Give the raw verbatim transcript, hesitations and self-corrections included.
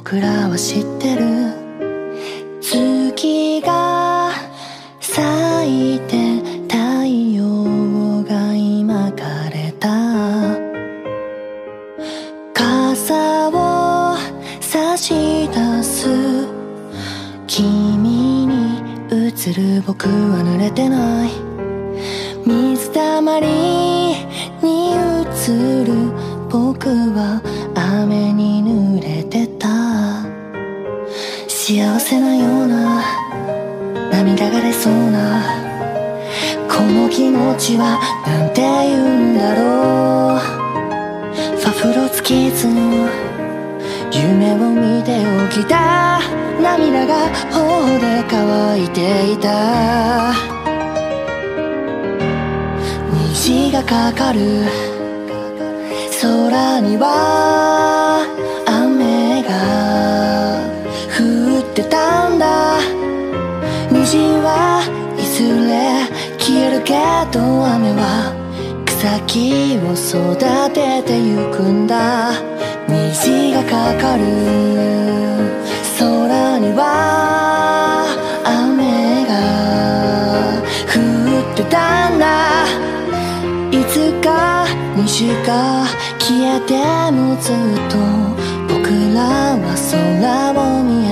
僕らは知ってる。月が咲いて太陽が今枯れた。傘を差し出す君に映る僕は濡れてない。水たまりに映る僕は雨に濡れてた。幸せなような涙が出そうなこの気持ちはなんて言うんだろう。ファフロツキーズの夢を見て起きた涙が頬で乾いていた。虹がかかる空には雨が降ってたんだ。虹はいずれ消えるけど雨は草木を育ててゆくんだ。虹がかかる空には雨が降ってたんだ。いつか虹が消えてもずっと僕らは空を見